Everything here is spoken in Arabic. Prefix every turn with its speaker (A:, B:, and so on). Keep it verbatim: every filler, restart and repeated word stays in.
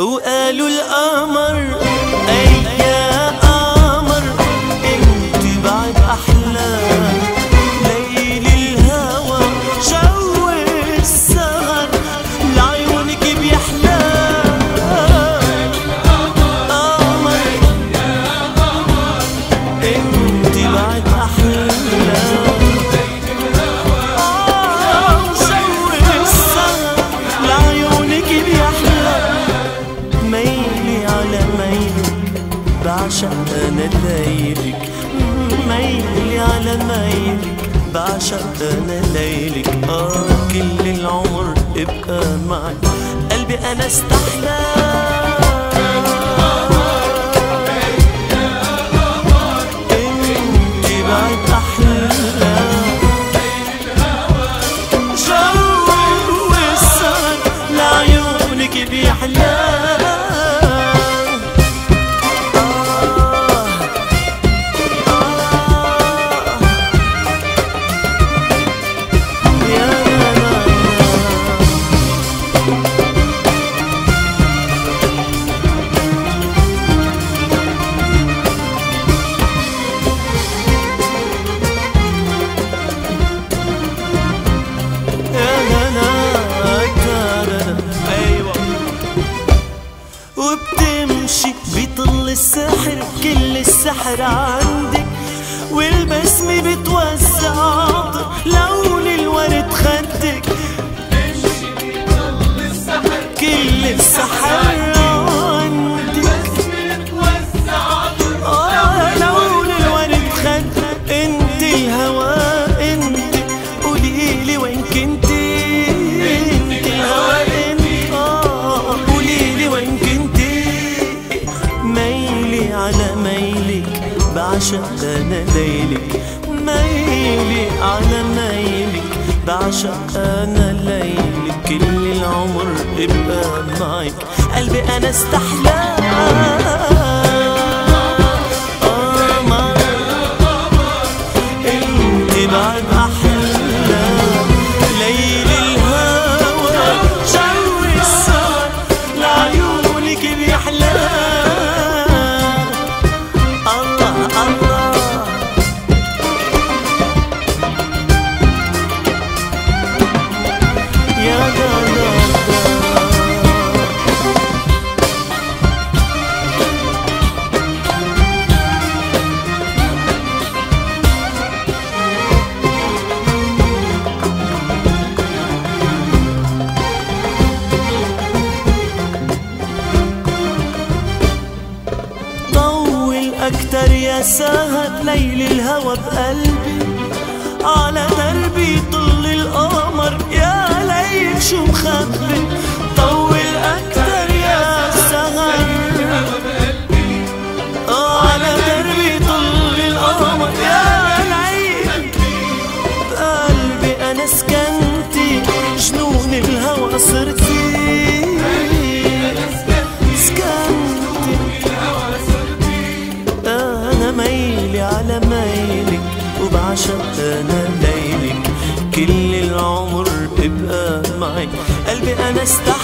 A: وقالوا القمر أي يا قمر انت بعد أحلى ليل الهوى جو السهر لعيونك بيحلى قمر يا قمر انت بعد أحلى بعشق أنا ليلك ميلي على ميلك بعشق أنا ليلك آه كل العمر ابقى معك قلبي أنا استحلى انتي بعد أحلى جو السهر لعيونك بيحلى وبتمشي بيطل السحر كل السحر عندك والبسمة بتوزع عطر لون الورد خدك بتمشي بيطل السحر كل السحر عندك والبسمة بتوزع عطر آه لون الورد خدك انت الهوى انت قوليلي وين كنتي انت الهوى انت اه قوليلي وين كنتي ميلي على ميلك بعشق أنا ليلك ميلي على ميلك بعشق أنا ليلك كل العمر ابقى معك قلبي أنا استحلى قمر انت بعد أحلى ليل الهوى جو السهر لعيونك بيحلى أكتر يا سهر ليل الهوى بقلبي على دربي طل القمر يا ليل شو مخبي طول أكتر يا سهر على دربي طل القمر يا ليل بقلبي أنا سكنتي جنون الهوى صرتي ميلي على ميلك وبعشق أنا ليلك كل العمر ابقى معي قلبي أنا استحلى